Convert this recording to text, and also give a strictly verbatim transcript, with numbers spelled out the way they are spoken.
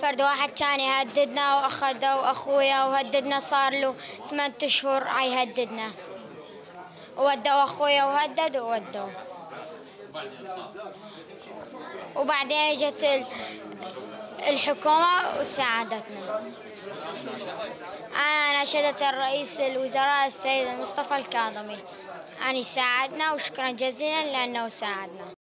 فرد واحد كان يهددنا وأخذه أخويا وهددنا، صار له ثمانية أشهر يهددنا، وودوا أخويا وهدد وودوا. وبعدين اجت الحكومة وساعدتنا. أنا ناشدت الرئيس الوزراء السيد مصطفى الكاظمي أن يساعدنا، وشكرا جزيلا لأنه ساعدنا.